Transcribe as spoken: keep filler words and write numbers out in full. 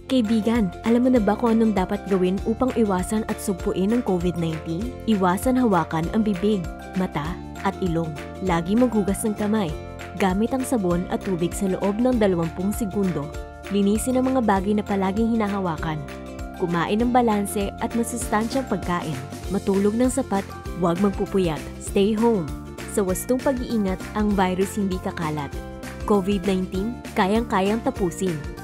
Kaibigan, alam mo na ba kung anong dapat gawin upang iwasan at sugpuin ang COVID nineteen? Iwasan hawakan ang bibig, mata, at ilong. Lagi maghugas ng kamay. Gamit ang sabon at tubig sa loob ng dalawampung segundo. Linisin ang mga bagay na palaging hinahawakan. Kumain ng balanse at masustansyang pagkain. Matulog ng sapat, huwag magpupuyat. Stay home. Sa wastong pag-iingat, ang virus hindi kakalat. COVID nineteen, kayang-kayang tapusin.